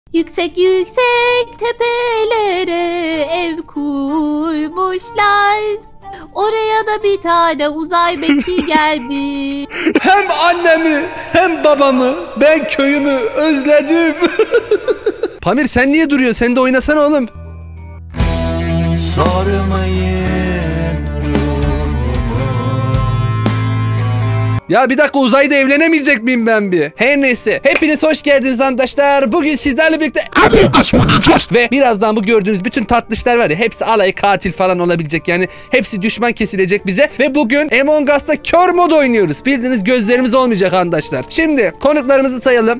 Yüksek yüksek tepelere ev kurmuşlar. Oraya da bir tane uzay mekiği geldi. Hem annemi hem babamı, ben köyümü özledim. Pamir sen niye duruyorsun? Sen de oynasana oğlum. Sormayın Ya bir dakika, uzayda evlenemeyecek miyim ben bir? Her neyse. Hepiniz hoş geldiniz arkadaşlar. Bugün sizlerle birlikte ve birazdan bu gördüğünüz bütün tatlışlar var ya, hepsi alay katil falan olabilecek. Yani hepsi düşman kesilecek bize. Ve bugün Among Us'ta kör mod oynuyoruz. Bildiğiniz gözlerimiz olmayacak arkadaşlar. Şimdi konuklarımızı sayalım.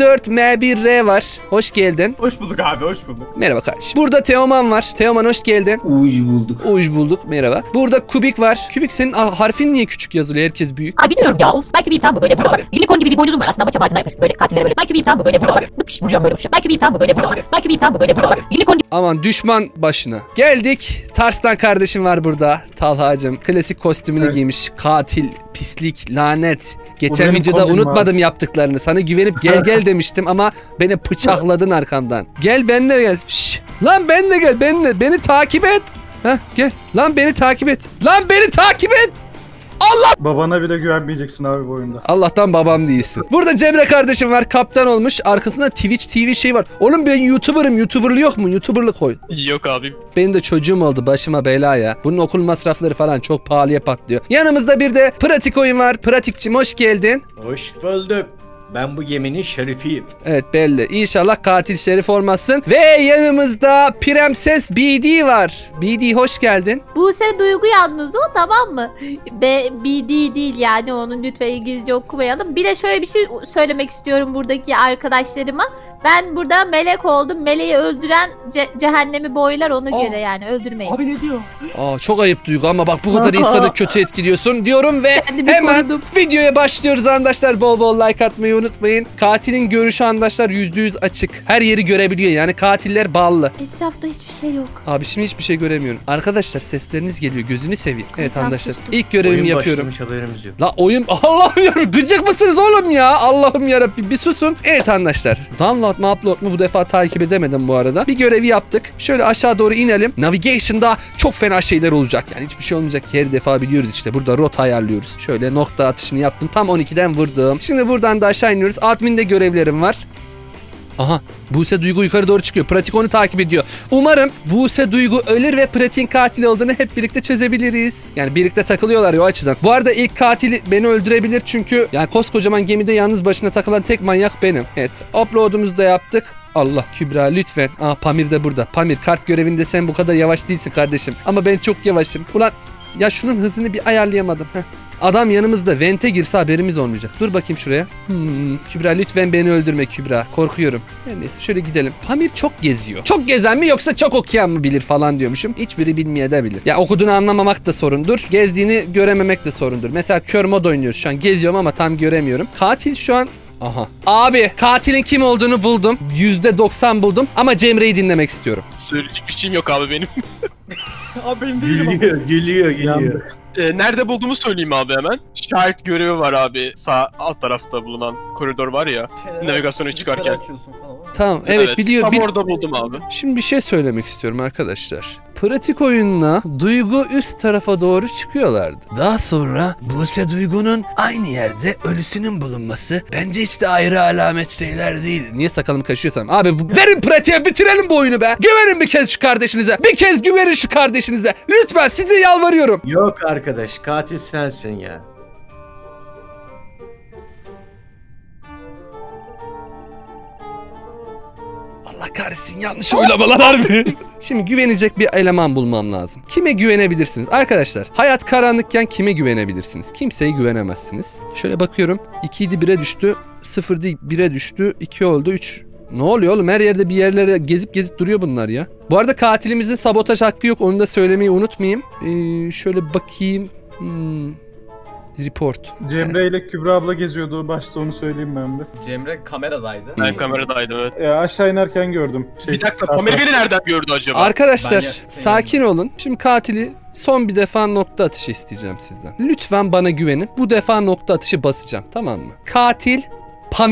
P4M1R var. Hoş geldin. Hoş bulduk abi, hoş bulduk. Merhaba kardeşim. Burada Teoman var. Teoman hoş geldin. Hoş bulduk. Hoş bulduk. Merhaba. Burada Kubik var. Kubik, senin harfin niye küçük yazılıyor? Herkes büyük. Abi bilmiyorum ya. Belki bir imtihan bu böyle yapıyor. Unicorn gibi bir boynuzum var. Aslında maça bağcına yapmış. Böyle katillere böyle. Belki bir imtihan bu böyle yapıyor. Bıkış vuracağım böyle vuracağım. Belki bir imtihan bu böyle yapıyor. Belki bir imtihan bu böyle yapıyor. Unicorn gibi. Aman düşman başına. Geldik. Tarslan kardeşim var burada. Talhacım. Klasik kostümünü giymiş. Katil, pislik, lanet. Geçen videoda unutmadım yaptıklarını. Sana güvenip gel gel demiştim ama beni bıçakladın arkamdan. Gel benimle gel. Şşş. Lan benimle gel. Benimle. Beni takip et. Heh gel. Lan beni takip et. Lan beni takip et. Allah! Babana bile güvenmeyeceksin abi bu oyunda. Allah'tan babam değilsin. Burada Cemre kardeşim var. Kaptan olmuş. Arkasında Twitch TV şey var. Oğlum ben YouTuber'ım. YouTuber'lı yok mu? YouTuber'lı koy. Yok abi. Benim de çocuğum oldu. Başıma bela ya. Bunun okul masrafları falan çok pahalıya patlıyor. Yanımızda bir de Pratik oyun var. Pratikçim hoş geldin. Hoş bulduk. Ben bu geminin şerifiyim. Evet belli. İnşallah katil şerif olmazsın. Ve yanımızda Prenses BD var. BD hoş geldin. Buse Duygu yalnız o, tamam mı? BD değil yani, onun lütfen İngilizce okumayalım. Bir de şöyle bir şey söylemek istiyorum buradaki arkadaşlarıma. Ben burada melek oldum. Meleği öldüren cehennemi boylar, ona göre yani öldürmeyin. Abi ne diyor? Aa çok ayıp Duygu ama bak bu kadar insanı kötü etkiliyorsun diyorum ve Kendimi hemen korudum. videoya başlıyoruz arkadaşlar. Bol bol like atmayı unutmayın. Katilin görüşü arkadaşlar %100 açık. Her yeri görebiliyor yani, katiller ballı. Etrafta hiçbir şey yok. Abi şimdi hiçbir şey göremiyorum. Arkadaşlar sesleriniz geliyor, gözünü seveyim. Evet Tamam, arkadaşlar sustum. ilk görevimi Oyun yapıyorum. başlamış, haberimiz yok. La oyun, Allah'ım yarabbim, gıcık mısınız oğlum ya? Allah'ım yarabbim bir susun. Evet arkadaşlar, download mu upload mu bu defa takip edemedim bu arada. Bir görevi yaptık. Şöyle aşağı doğru inelim. Navigation'da çok fena şeyler olacak. Yani hiçbir şey olmayacak. Her defa biliyoruz işte. Burada rota ayarlıyoruz. Şöyle nokta atışını yaptım. Tam 12'den vurdum. Şimdi buradan da aşağı iniyoruz. Admin'de görevlerim var. Aha, Buse Duygu yukarı doğru çıkıyor. Pratik onu takip ediyor. Umarım Buse Duygu ölür ve Pratik'in katil olduğunu hep birlikte çözebiliriz. Yani birlikte takılıyorlar ya o açıdan. Bu arada ilk katili beni öldürebilir çünkü yani koskocaman gemide yalnız başına takılan tek manyak benim. Evet, upload'umuzu da yaptık. Allah, Kübra lütfen. Aa, Pamir de burada. Pamir, kart görevinde sen bu kadar yavaş değilsin kardeşim. Ama ben çok yavaşım. Ulan ya şunun hızını bir ayarlayamadım. Heh. Adam yanımızda, vente girse haberimiz olmayacak. Dur bakayım şuraya. Kübra lütfen beni öldürme Kübra. Korkuyorum. Her neyse şöyle gidelim. Pamir çok geziyor. Çok gezen mi yoksa çok okuyan mı bilir falan diyormuşum. Hiçbiri bilmeyebilir. Ya okuduğunu anlamamak da sorundur. Gezdiğini görememek de sorundur. Mesela kör mod oynuyoruz şu an. Geziyorum ama tam göremiyorum. Katil şu an... Aha. Abi katilin kim olduğunu buldum. %90 buldum ama Cemre'yi dinlemek istiyorum. Söyleyecek bir şeyim yok abi benim. Abi benim değilim. Gülüyor. Nerede bulduğumu söyleyeyim abi hemen. Şahit görevi var abi. Sağ alt tarafta bulunan koridor var ya. Navigasyona çıkarken. Tamam evet biliyorum. Tam orada buldum abi. Şimdi bir şey söylemek istiyorum arkadaşlar. Pratik oyunla Duygu üst tarafa doğru çıkıyorlardı. Daha sonra Buse Duygu'nun aynı yerde ölüsünün bulunması bence hiç de ayrı alamet şeyler değil. Niye sakalımı kaşıyorsam? Abi verin pratiğe, bitirelim bu oyunu be. Güvenin bir kez şu kardeşinize. Bir kez güvenin şu kardeşinize. Lütfen size yalvarıyorum. Yok arkadaş, katil sensin ya. Allah kahretsin, yanlış oylamalar harbi. Şimdi güvenecek bir eleman bulmam lazım. Kime güvenebilirsiniz? Arkadaşlar hayat karanlıkken kime güvenebilirsiniz? Kimseye güvenemezsiniz. Şöyle bakıyorum. 2 idi 1'e düştü. 0'dı 1'e düştü. 2 oldu 3. Ne oluyor oğlum? Her yerde bir yerlere gezip duruyor bunlar ya. Bu arada katilimizin sabotaj hakkı yok. Onu da söylemeyi unutmayayım. Şöyle bakayım. Report. Cemre ile Kübra abla geziyordu. Başta onu söyleyeyim ben de. Cemre kameradaydı. Ben kameradaydım evet. Aşağı inerken gördüm. Bir dakika, Pamir beni nereden gördü acaba? Arkadaşlar sakin olun. Şimdi katili son bir defa nokta atışı isteyeceğim sizden. Lütfen bana güvenin. Bu defa nokta atışı basacağım, tamam mı? Katil Pamir.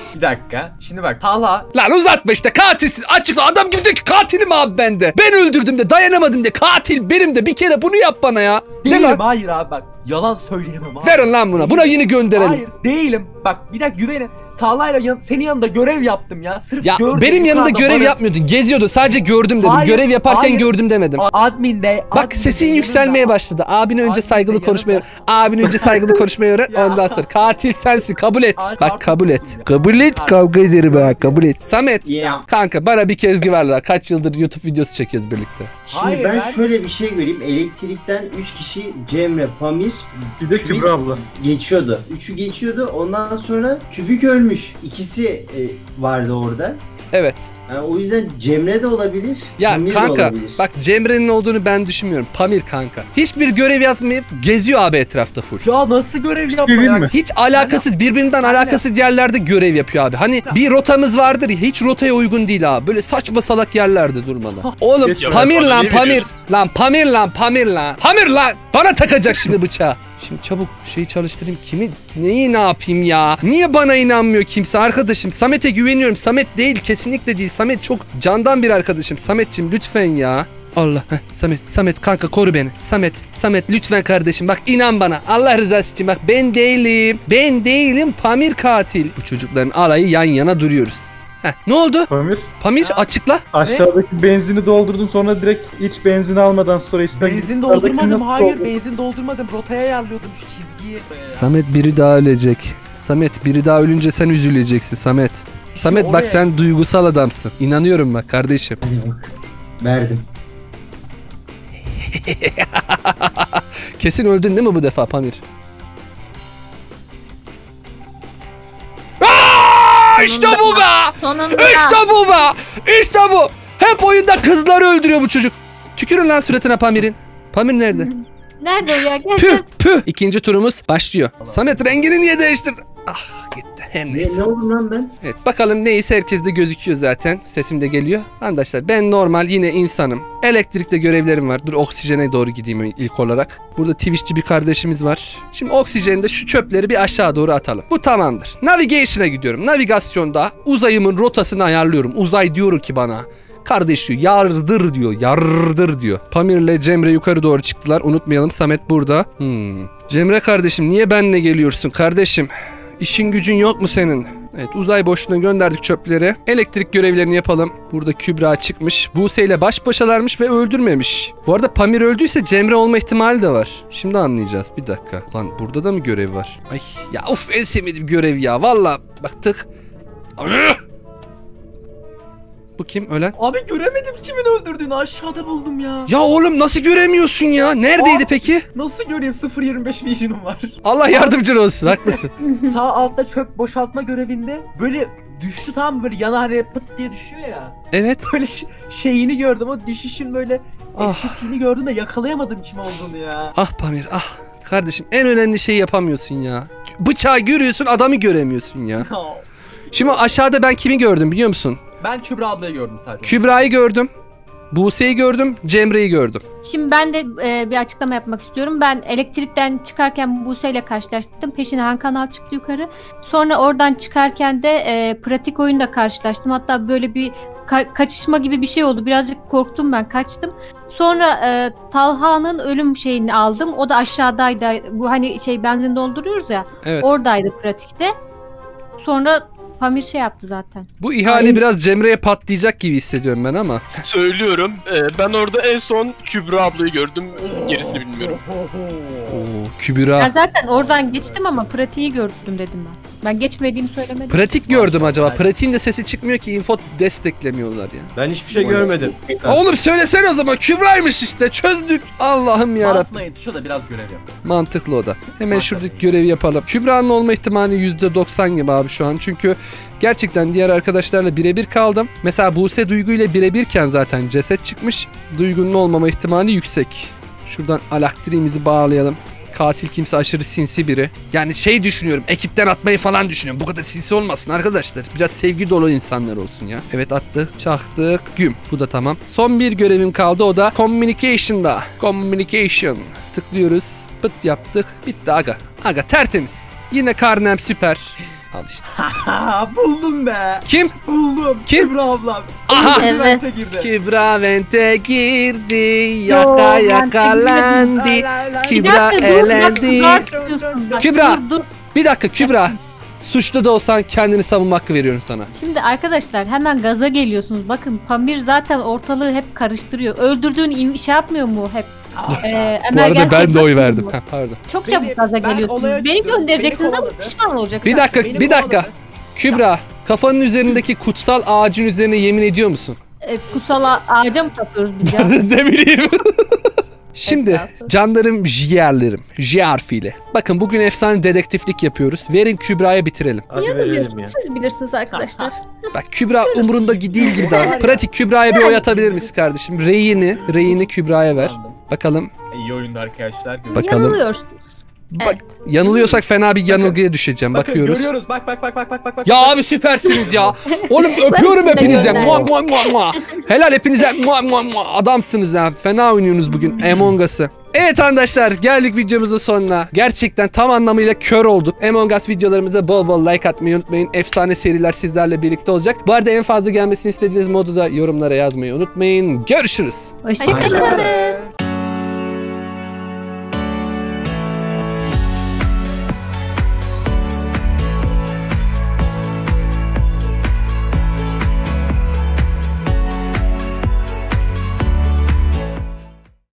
Bir dakika. Şimdi bak Talha. Lan uzatma işte, katilsin. Açıkla, adam gibi de ki katilim abi ben de. Ben öldürdüm de, dayanamadım de, katil benim de, bir kere bunu yap bana ya. Ne Değilim, lan? hayır abi bak. Yalan söyleyemem abi. Verin lan buna. Buna yine gönderelim. Hayır değilim. Bak bir dakika güvenin. Talha'yla senin yanında görev yaptım ya. Sırf Ya gördüm. benim yanımda yukarıda görev barın- yapmıyordun. Geziyordun. Sadece gördüm dedim. Hayır, Görev yaparken hayır. gördüm demedim. Admin'de. Bak sesin yükselmeye başladı. Abine önce Admin de saygılı konuşmayı öğren. yanında. Abine önce saygılı konuşmayı öğren. Ya. Ondan sonra katil sensin. Kabul et. Artık- Bak kabul et. Kabul et, kavga ederim ha. Kabul et. Samet. Ya. Kanka bana bir kez güver la. Kaç yıldır YouTube videosu çekiyoruz birlikte. Şimdi Hayır, ben ben- şöyle bir şey göreyim. Elektrikten 3 kişi Cemre, Pamir Bir de Kübra abla. geçiyordu. 3'ü geçiyordu. Ondan sonra Kübük ölmüş. İkisi vardı orada. Evet. Yani o yüzden Cemre de olabilir. Ya Pamir de kanka olabilir. bak, Cemre'nin olduğunu ben düşünmüyorum. Pamir kanka. Hiçbir görev yazmayıp geziyor abi etrafta full. Ya nasıl görev yapma Bileyim ya? mi? Hiç alakasız, birbirinden Aynen. alakasız yerlerde görev yapıyor abi. Hani bir rotamız vardır ya, hiç rotaya uygun değil abi. Böyle saçma salak yerlerde durmadan. Oğlum Geç ya, Pamir bana lan niye Pamir. veriyorsun? Lan Pamir lan Pamir lan. Pamir lan. Bana takacak şimdi bıçağı. Şimdi çabuk şeyi çalıştırayım. Neyi ne yapayım ya? Niye bana inanmıyor kimse arkadaşım? Samet'e güveniyorum. Samet değil, kesinlikle değil. Samet çok candan bir arkadaşım. Samet'cim lütfen ya. Allah. Samet kanka koru beni. Samet lütfen kardeşim, bak inan bana. Allah rızası için bak, ben değilim Pamir katil. Bu çocukların alayı yan yana duruyoruz. Ne oldu? Pamir açıkla. Aşağıdaki benzini doldurdun, sonra direkt hiç benzin almadan storage'den Benzin doldurmadım. Hayır benzin doldurmadım. Rotaya ayarlıyordum şu çizgiyi. Samet biri daha ölecek. Samet biri daha ölünce sen üzüleceksin Samet. Samet bak oraya- sen duygusal adamsın. İnanıyorum bak kardeşim. Hadi bak. Verdim. Kesin öldün değil mi bu defa Pamir? İşte bu be! Sonunda. İşte bu be! İşte bu! Hep oyunda kızları öldürüyor bu çocuk. Tükürün lan suratına Pamir'in. Pamir nerede? Nerede o ya? Gel. Püh! İkinci turumuz başlıyor. Samet rengini niye değiştirdin? Ah gitti. Her neyse. Ne oldu lan ben? Evet bakalım neyse, herkes de gözüküyor zaten. Sesim de geliyor. Arkadaşlar ben normal yine insanım. Elektrikte görevlerim var. Dur oksijene doğru gideyim ilk olarak. Burada Twitch'çi bir kardeşimiz var. Şimdi oksijende şu çöpleri bir aşağı doğru atalım. Bu tamamdır. Navigation'a gidiyorum. Navigasyonda uzayımın rotasını ayarlıyorum. Uzay diyor ki bana. Kardeş diyor, yardır diyor. Pamir'le Cemre yukarı doğru çıktılar. Unutmayalım Samet burada. Cemre kardeşim niye benle geliyorsun kardeşim? İşin gücün yok mu senin? Evet uzay boşluğuna gönderdik çöpleri. Elektrik görevlerini yapalım. Burada Kübra çıkmış. Buse ile baş başalarmış ve öldürmemiş. Bu arada Pamir öldüyse Cemre olma ihtimali de var. Şimdi anlayacağız. Bir dakika. Lan burada da mı görev var? Ay ya of, en sevmediğim görev ya. Valla baktık. Bu kim ölen? Abi göremedim kimin öldürdüğünü, aşağıda buldum ya. Ya oğlum nasıl göremiyorsun ya? Neredeydi peki? Nasıl göreyim, 0.25 vision'um var. Allah yardımcın olsun, haklısın. Sağ altta çöp boşaltma görevinde böyle düştü, tam mı böyle yana hani pıt diye düşüyor ya. Evet. Böyle şeyini gördüm, o düşüşün böyle Ah. estetiğini gördüm de yakalayamadım kim olduğunu ya. Ah Pamir ah. Kardeşim en önemli şeyi yapamıyorsun ya. Bıçağı görüyorsun, adamı göremiyorsun ya. Şimdi aşağıda ben kimi gördüm biliyor musun? Ben Kübra ablayı gördüm sadece. Kübra'yı gördüm. Buse'yi gördüm. Cemre'yi gördüm. Şimdi ben de bir açıklama yapmak istiyorum. Ben elektrikten çıkarken Buse ile karşılaştım. Peşine Han Kanal çıktı yukarı. Sonra oradan çıkarken de pratik oyunda karşılaştım. Hatta böyle bir kaçışma gibi bir şey oldu. Birazcık korktum, ben kaçtım. Sonra Talha'nın ölüm şeyini aldım. O da aşağıdaydı. Bu hani benzin dolduruyoruz ya. Evet. Oradaydı pratikte. Sonra Pamir yaptı zaten. Bu ihale biraz Cemre'ye patlayacak gibi hissediyorum ben ama. Söylüyorum. Ben orada en son Kübra ablayı gördüm. Gerisini bilmiyorum. Oo, Kübra. Ben zaten oradan geçtim ama pratiği gördüm dedim ben. Ben geçmediğimi söylemedim. Pratik gördüm acaba. Pratiğin de sesi çıkmıyor ki, info desteklemiyorlar ya. Ben hiçbir şey görmedim. Oğlum söylesene o zaman, Kübra'ymış işte, çözdük. Allah'ım yarabbim. Basmayın tuşa da biraz görev yap. Mantıklı o da. Hemen şuradaki görevi yapalım. Kübra'nın olma ihtimali %90 gibi abi şu an. Çünkü gerçekten diğer arkadaşlarla birebir kaldım. Mesela Buse Duygu ile birebirken zaten ceset çıkmış. Duygu'nun olmama ihtimali yüksek. Şuradan alaktriğimizi bağlayalım. Katil kimse aşırı sinsi biri. Yani düşünüyorum, ekipten atmayı falan düşünüyorum. Bu kadar sinsi olmasın arkadaşlar. Biraz sevgi dolu insanlar olsun ya. Evet attık, çaktık, güm. Bu da tamam. Son bir görevim kaldı, o da Communication'da. Communication. Tıklıyoruz. Pıt yaptık. Bitti aga. Aga tertemiz. Yine karnem süper. Al işte. Buldum be. Kim? Buldum. Kim? Kübra ablam. Aha. Evet. Vente girdi. Kübra vente girdi. Yakalandı. Kübra elendi. Kübra. Bir dakika Kübra. Suçlu da olsan kendini savunma hakkı veriyorum sana. Şimdi arkadaşlar hemen gaza geliyorsunuz. Bakın Pamir zaten ortalığı hep karıştırıyor. Öldürdüğün şey yapmıyor mu hep? Bu arada ben de oy verdim. Ha, pardon. Çok çabuk gaza geliyorsunuz. Beni göndereceksiniz ama pişman olacaksınız. Bir dakika. Kübra, kafanın üzerindeki kutsal ağacın üzerine yemin ediyor musun? Kutsal ağaca mı tapıyoruz biz ya? Ne bileyim. Şimdi canlarım, ciğerlerim, J harfiyle. Bakın bugün efsane dedektiflik yapıyoruz. Verin Kübra'ya bitirelim. Hadi verelim ya. Siz bilirsiniz arkadaşlar. Bak Kübra umurunda değil gibi daha. Pratik Kübra'ya bir oy atabilir misin kardeşim? Reyini Kübra'ya ver. Bakalım. İyi oyunda arkadaşlar. Bakalım. Yanılıyorsun. Bak, yanılıyorsak fena bir yanılgıya düşeceğim. Bakın, bakıyoruz. Görüyoruz. Bak. Ya abi süpersiniz ya. Oğlum öpüyorum hepinize. Helal hepinize. Adamsınız ya. Fena oynuyorsunuz bugün Among Us'ı. Evet arkadaşlar geldik videomuzun sonuna. Gerçekten tam anlamıyla kör olduk. Among Us videolarımıza bol bol like atmayı unutmayın. Efsane seriler sizlerle birlikte olacak. Bu arada en fazla gelmesini istediğiniz modu da yorumlara yazmayı unutmayın. Görüşürüz. Hoşçakalın. Hoşçakalın.